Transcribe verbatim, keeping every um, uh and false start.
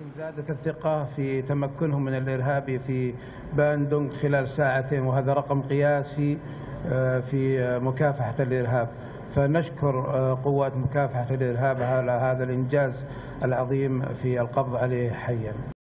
ولكن زادت الثقة في تمكنهم من الإرهاب في باندونغ خلال ساعتين، وهذا رقم قياسي في مكافحة الإرهاب. فنشكر قوات مكافحة الإرهاب على هذا الإنجاز العظيم في القبض عليه حيا.